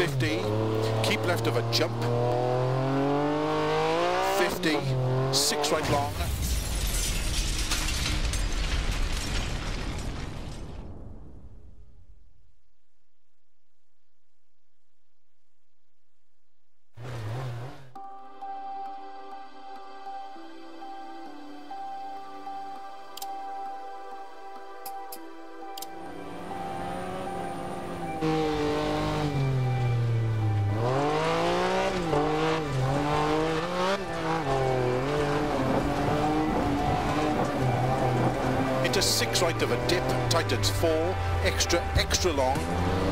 50, keep left of a jump, 50, 6 right long, into 6 right of a dip, tightens 4, extra long,